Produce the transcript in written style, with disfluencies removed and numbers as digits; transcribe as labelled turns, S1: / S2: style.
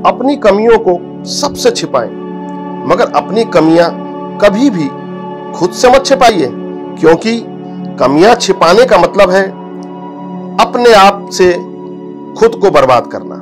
S1: अपनी कमियों को सबसे छिपाएं, मगर अपनी कमियां कभी भी खुद से मत छिपाइए, क्योंकि कमियां छिपाने का मतलब है अपने आप से खुद को बर्बाद करना।